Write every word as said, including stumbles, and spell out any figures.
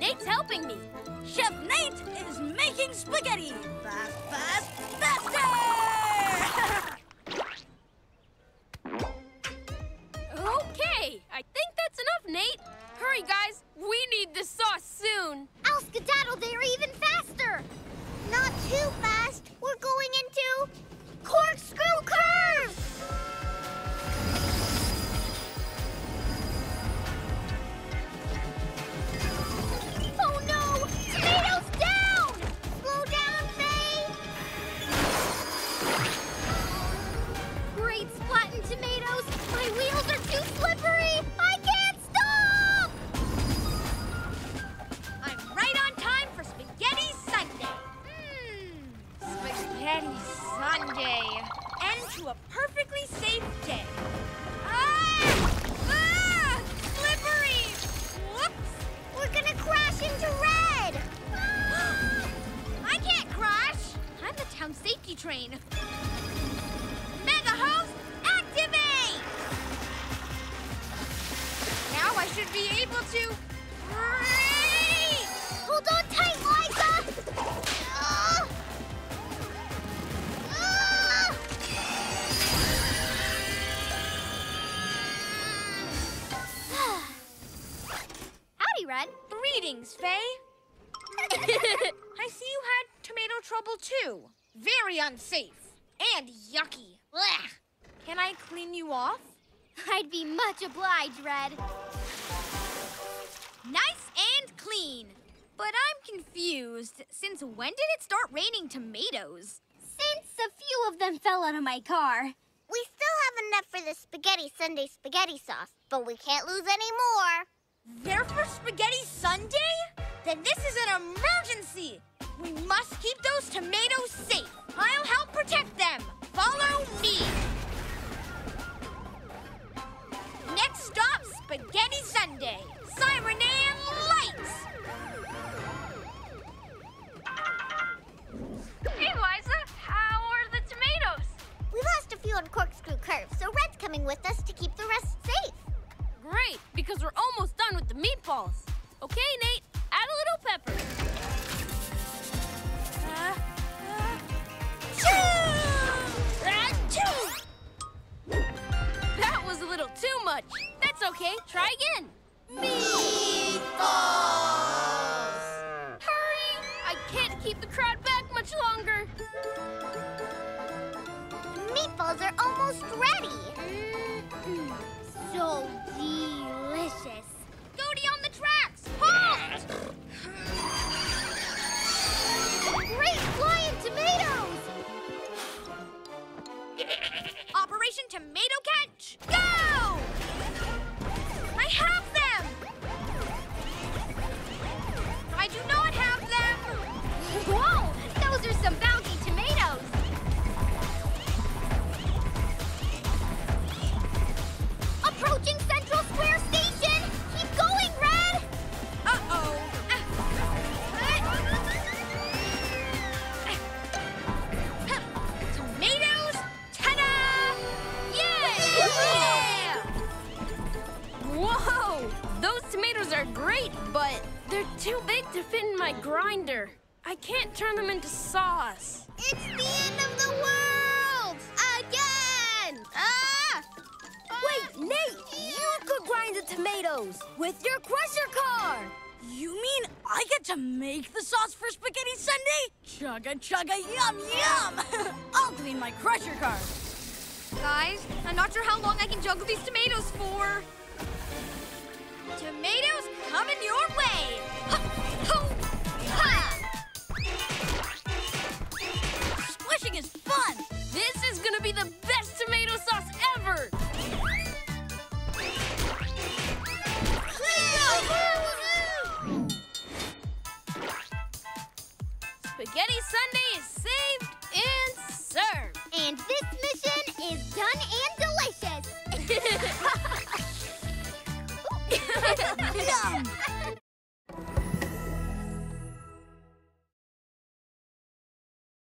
Nate's helping me. Chef Nate is making spaghetti. Fast, fast, faster! Okay, I think that's enough, Nate. Hurry, guys. We need this sauce soon. I'll skedaddle there even faster. Not too fast. We're going into corkscrew curves. Oh no! Tomatoes down! Slow down, Faye! Great splatting tomatoes! My wheels are too slippery! I can't stop! I'm right on time for Spaghetti Sunday. Mmm, Spaghetti Sunday. End to a perfectly safe day. Ah! Ah! Slippery! Whoops! We're gonna crash into red! I can't crash. I'm the town safety train. Mega hose, activate! Now I should be able to brake! Hold on tight, Liza! Ah! Ah! Howdy, Red. Greetings, Faye. I see you had tomato trouble too. Very unsafe and yucky. Blech. Can I clean you off? I'd be much obliged, Red. Nice and clean. But I'm confused. Since when did it start raining tomatoes? Since a few of them fell out of my car. We still have enough for the Spaghetti Sunday spaghetti sauce, but we can't lose any more. They're for Spaghetti Sunday? Then this is an emergency. We must keep those tomatoes safe. I'll help protect them. Follow me. Next stop, Spaghetti Sunday. Siren and lights. Hey, Liza, how are the tomatoes? We lost a few on corkscrew curves, so Red's coming with us to keep the rest safe. Great, because we're almost done with the meatballs. Okay, Nate, add a little pepper. Uh, uh, that was a little too much. That's okay, try again. Meatballs! Hurry! I can't keep the crowd back much longer. The meatballs are almost ready. Mm-hmm. So delicious. Goody on the tracks. Halt! Great flying tomatoes! Operation Tomato Catch, go! I have them! I do not have them! Whoa! Those are some bouncy tomatoes! Approaching Central Square Station! Keep going, Red! Uh-oh. Tomatoes, ta-da! Yay! Yeah! Whoa! Those tomatoes are great, but they're too big to fit in my grinder. I can't turn them into sauce. It's the end of the world! Again! Ah! Wait, Nate, you could grind the tomatoes with your crusher car. You mean I get to make the sauce for Spaghetti Sunday? Chugga, chugga, yum, yum! I'll clean my crusher car. Guys, I'm not sure how long I can juggle these tomatoes for. Tomatoes coming your way!